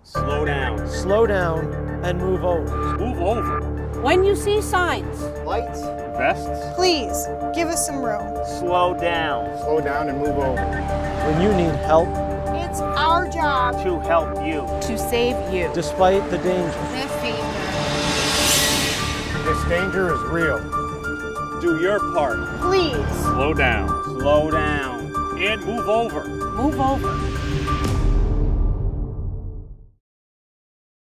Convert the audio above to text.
Slow down. Slow down and move over. Move over. When you see signs, Lights. Vests. Please, give us some room. Slow down. Slow down and move over. When you need help, It's our job. To help you. to save you. despite the danger. This danger is real. Do your part. Please. Slow down. Slow down. And move over. Move over.